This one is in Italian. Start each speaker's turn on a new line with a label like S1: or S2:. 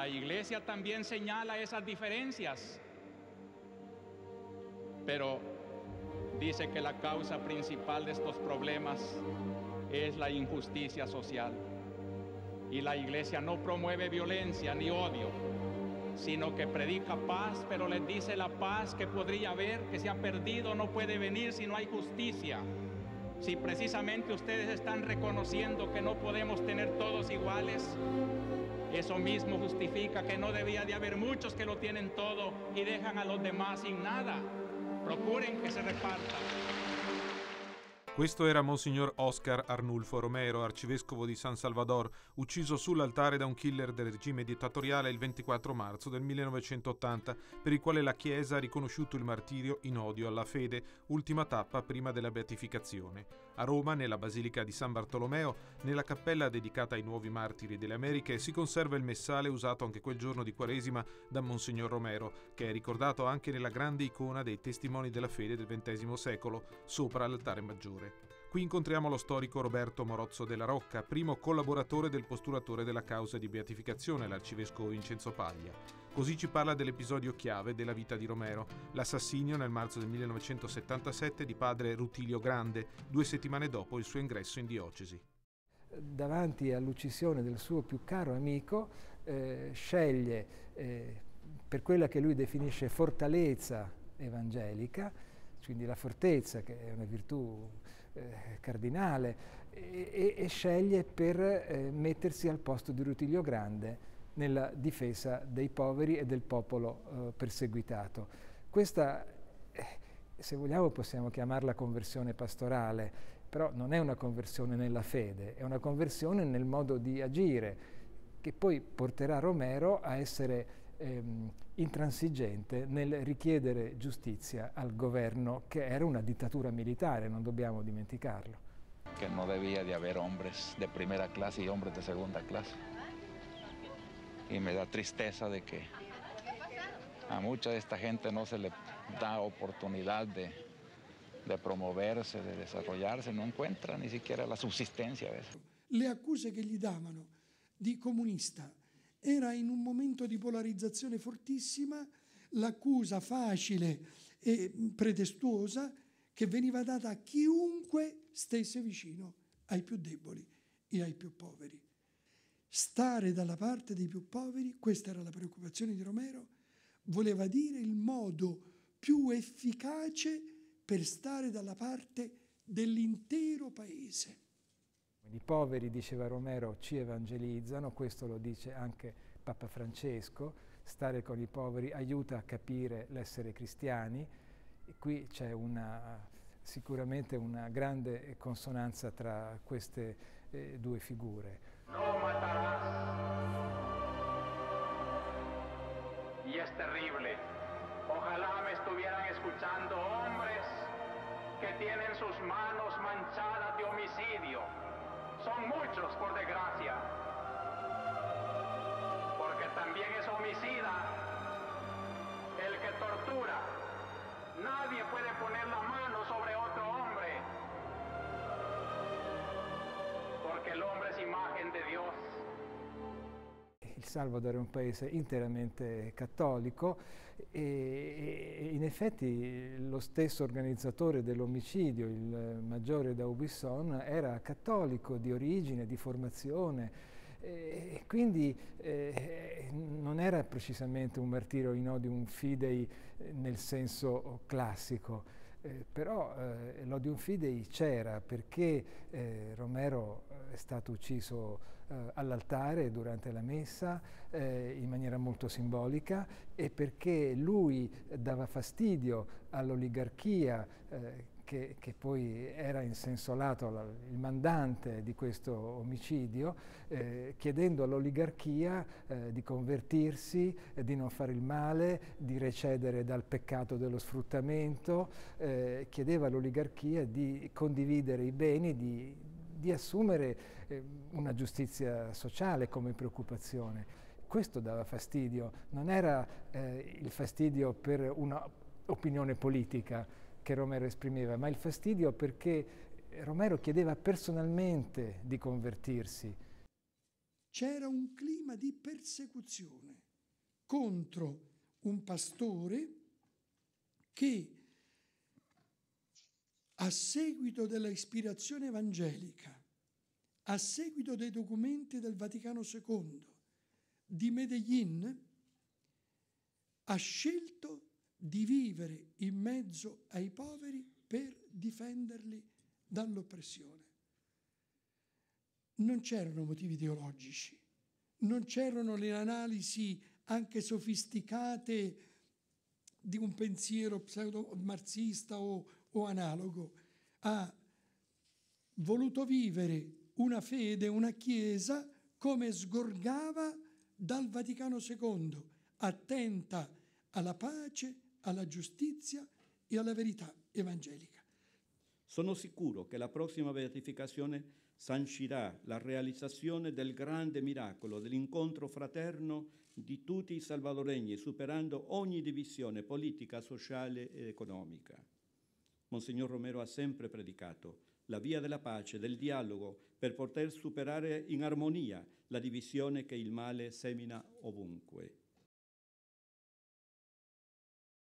S1: la Iglesia también señala esas diferencias, pero dice que la causa principal de estos problemas es la injusticia social. Y la Iglesia no promueve violencia ni odio, sino que predica paz, pero les dice la paz que podría haber, que se ha perdido, no puede venir si no hay justicia. Si precisamente ustedes están reconociendo que no podemos tener todos iguales, eso mismo justifica que no debía de haber muchos que lo tienen todo y dejan a los demás sin nada. Procuren che si reparta.
S2: Questo era Monsignor Oscar Arnulfo Romero, arcivescovo di San Salvador, ucciso sull'altare da un killer del regime dittatoriale il 24 marzo del 1980, per il quale la Chiesa ha riconosciuto il martirio in odio alla fede, ultima tappa prima della beatificazione. A Roma, nella Basilica di San Bartolomeo, nella cappella dedicata ai nuovi martiri delle Americhe, si conserva il messale usato anche quel giorno di Quaresima da Monsignor Romero, che è ricordato anche nella grande icona dei testimoni della fede del XX secolo, sopra l'altare maggiore. Qui incontriamo lo storico Roberto Morozzo della Rocca, primo collaboratore del postulatore della causa di beatificazione, l'arcivescovo Vincenzo Paglia. Così ci parla dell'episodio chiave della vita di Romero, l'assassinio nel marzo del 1977 di padre Rutilio Grande, 2 settimane dopo il suo ingresso in diocesi.
S3: Davanti all'uccisione del suo più caro amico, sceglie per quella che lui definisce fortalezza evangelica, quindi la fortezza, che è una virtù cardinale, e sceglie per mettersi al posto di Rutilio Grande nella difesa dei poveri e del popolo perseguitato. Questa, se vogliamo, possiamo chiamarla conversione pastorale, però non è una conversione nella fede, è una conversione nel modo di agire, che poi porterà Romero a essere intransigente nel richiedere giustizia al governo, che era una dittatura militare, non dobbiamo dimenticarlo.
S4: Que no debía de haber hombres de primera clase y hombres de segunda clase. Y me da tristeza de que a mucha de esta gente no se le da oportunidad de promoverse, de desarrollarse, no encuentra ni siquiera la subsistencia a veces.
S5: Le accuse che gli davano di comunista era in un momento di polarizzazione fortissima, l'accusa facile e pretestuosa che veniva data a chiunque stesse vicino ai più deboli e ai più poveri. Stare dalla parte dei più poveri, questa era la preoccupazione di Romero, voleva dire il modo più efficace per stare dalla parte dell'intero paese.
S3: I poveri, diceva Romero, ci evangelizzano, questo lo dice anche Papa Francesco, stare con i poveri aiuta a capire l'essere cristiani, e qui c'è sicuramente una grande consonanza tra queste due figure.
S1: No matarás. Y es terrible. Ojalá me estuvieran escuchando hombres que tienen sus manos manchadas de homicidio. Son muchos, por desgracia, porque también es homicida el que tortura. Nadie puede poner la mano sobre otro hombre, porque el hombre es imagen de Dios.
S3: Il Salvador è un paese interamente cattolico e in effetti lo stesso organizzatore dell'omicidio, il maggiore d'Aubusson, era cattolico di origine, di formazione, e quindi non era precisamente un martirio in odium fidei nel senso classico. Però l'odium fidei c'era perché Romero è stato ucciso all'altare durante la messa in maniera molto simbolica, e perché lui dava fastidio all'oligarchia che poi era in senso lato il mandante di questo omicidio, chiedendo all'oligarchia di convertirsi, di non fare il male, di recedere dal peccato dello sfruttamento, chiedeva all'oligarchia di condividere i beni, di assumere una giustizia sociale come preoccupazione. Questo dava fastidio, non era il fastidio per un'opinione politica che Romero esprimeva, ma il fastidio perché Romero chiedeva personalmente di convertirsi.
S5: c'era un clima di persecuzione contro un pastore che, a seguito della ispirazione evangelica, a seguito dei documenti del Vaticano II di Medellin, ha scelto di vivere in mezzo ai poveri per difenderli dall'oppressione. Non c'erano motivi ideologici, non c'erano le analisi anche sofisticate di un pensiero pseudo-marxista o analogo. Ha voluto vivere una fede, una Chiesa come sgorgava dal Vaticano II, attenta alla pace, alla giustizia e alla verità evangelica.
S6: Sono sicuro che la prossima beatificazione sancirà la realizzazione del grande miracolo dell'incontro fraterno di tutti i salvadoregni, superando ogni divisione politica, sociale ed economica. Monsignor Romero ha sempre predicato la via della pace, del dialogo, per poter superare in armonia la divisione che il male semina ovunque.